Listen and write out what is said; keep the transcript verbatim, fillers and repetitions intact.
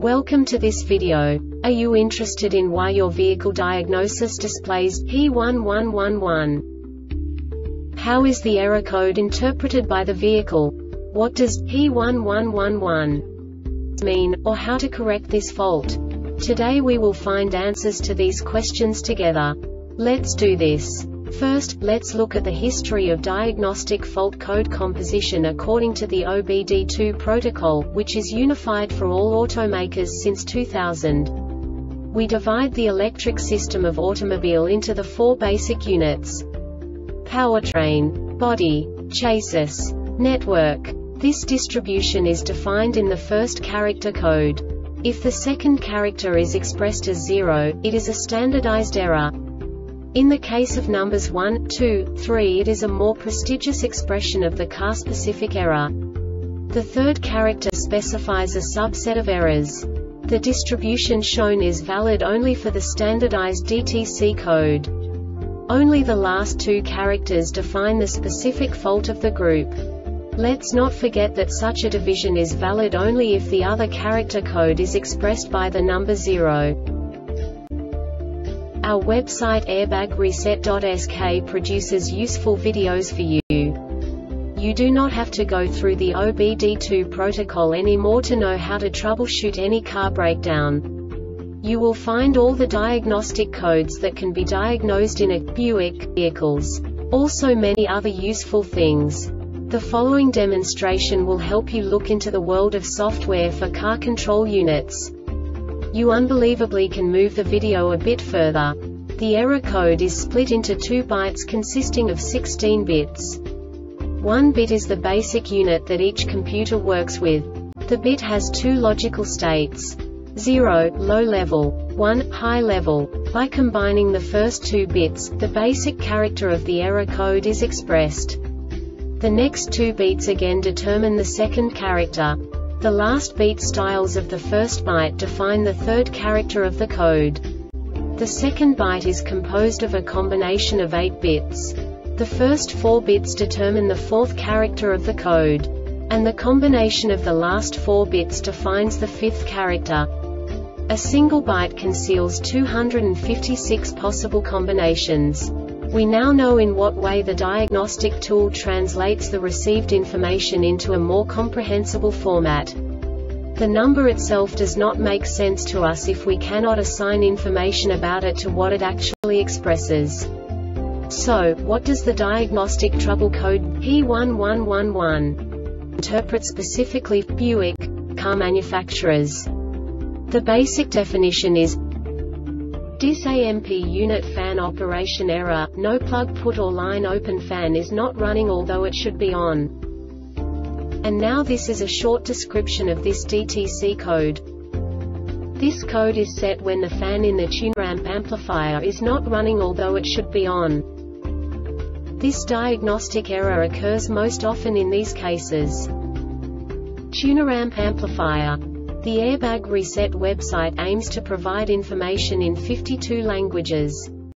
Welcome to this video. Are you interested in why your vehicle diagnosis displays P one one one one? How is the error code interpreted by the vehicle? What does P one one one one mean, or how to correct this fault? Today we will find answers to these questions together. Let's do this. First, let's look at the history of diagnostic fault code composition according to the O B D two protocol, which is unified for all automakers since two thousand. We divide the electric system of automobile into the four basic units: powertrain, body, chassis, network. This distribution is defined in the first character code. If the second character is expressed as zero, it is a standardized error. In the case of numbers one, two, three, it is a more prestigious expression of the car-specific error. The third character specifies a subset of errors. The distribution shown is valid only for the standardized D T C code. Only the last two characters define the specific fault of the group. Let's not forget that such a division is valid only if the other character code is expressed by the number zero. Our website airbag reset dot S K produces useful videos for you. You do not have to go through the O B D two protocol anymore to know how to troubleshoot any car breakdown. You will find all the diagnostic codes that can be diagnosed in a Buick vehicles. Also many other useful things. The following demonstration will help you look into the world of software for car control units. You unbelievably can move the video a bit further. The error code is split into two bytes consisting of sixteen bits. One bit is the basic unit that each computer works with. The bit has two logical states: zero, low level, one, high level. By combining the first two bits, the basic character of the error code is expressed. The next two beats again determine the second character. The last beat styles of the first byte define the third character of the code. The second byte is composed of a combination of eight bits. The first four bits determine the fourth character of the code. And the combination of the last four bits defines the fifth character. A single byte conceals two hundred fifty-six possible combinations. We now know in what way the diagnostic tool translates the received information into a more comprehensible format. The number itself does not make sense to us if we cannot assign information about it to what it actually expresses. So, what does the diagnostic trouble code P one one one one interpret specifically for Buick car manufacturers? The basic definition is DIS-AMP unit fan operation error, no plug put or line open fan is not running although it should be on. And now this is a short description of this D T C code. This code is set when the fan in the tuner-amp amplifier is not running although it should be on. This diagnostic error occurs most often in these cases. Tuner-amp amplifier. The Airbag Reset website aims to provide information in fifty-two languages.